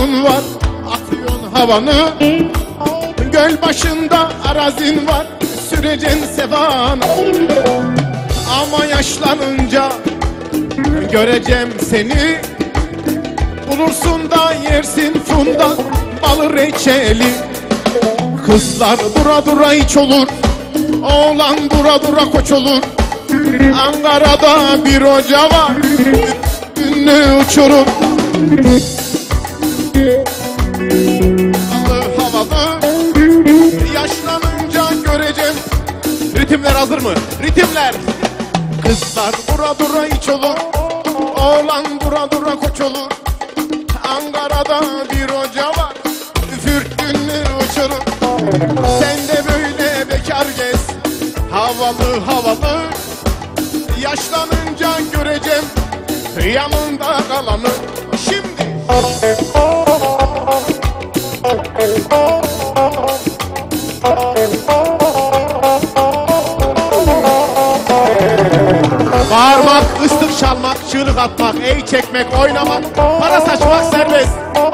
Arzun var, atıyorsun havanı. Göl başında arazin var, süreceksin sevanı. Ama yaşlanınca göreceğim seni. Bulursun da yersin funda, balı reçeli. Kızlar dura dura hiç olur, oğlan dura dura koç olur. Ankara'da bir hoca var, ünlü uçurur. Havalı, yaşlanınca göreceğim. Ritimler hazır mı? Ritimler. Kızlar dura dura hiç olur, oğlan dura dura koç olur. Ankara'da bir hoca var, üfürttünü uçurur. Sen de böyle bekar gez, havalı havalı. Yaşlanınca göreceğim yanında kalanı. Şimdi bağırmak, ıslık çalmak, çığlık atmak, ey çekmek, oynamak, para saçmak serbest.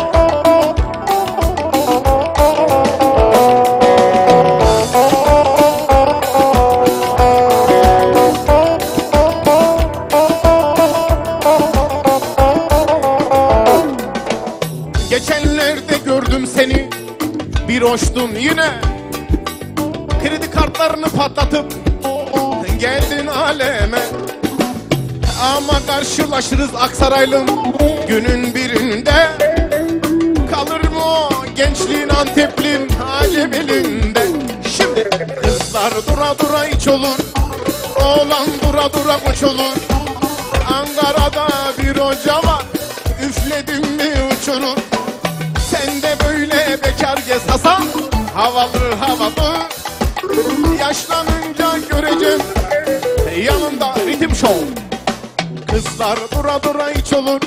Geçenlerde gördüm seni, bir hoştun yine. Kredi kartlarını patlatıp geldin aleme. Ama karşılaşırız Aksaraylım günün birinde. Kalır mı o gençliğin Anteplim hali belinde. Şimdi kızlar dura dura hiç olur, oğlan dura dura koç olur. Ankara'da bir hoca var, üfledim mi uçurur. Sen de böyle bekar gez Hasan, havalı havalı. Yaşlanınca göreceğim yanında ritim show. Kızlar dura dura hiç olur,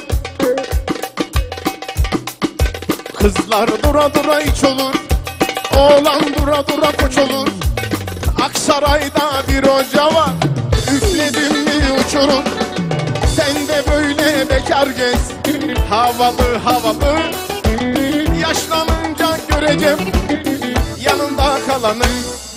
kızlar dura dura hiç olur. Oğlan dura dura koç olur. Aksaray'da bir hoca var, üfledim mi uçurur. Sen de böyle bekar gez, havalı havalı. Yaşlanınca göreceğim yanında kalanı.